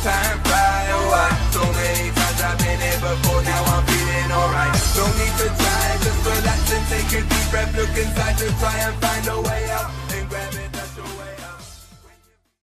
time fly, oh I. So many times I've been here before, now I'm feeling alright. No need to try, just relax and take a deep breath. Look inside to try and find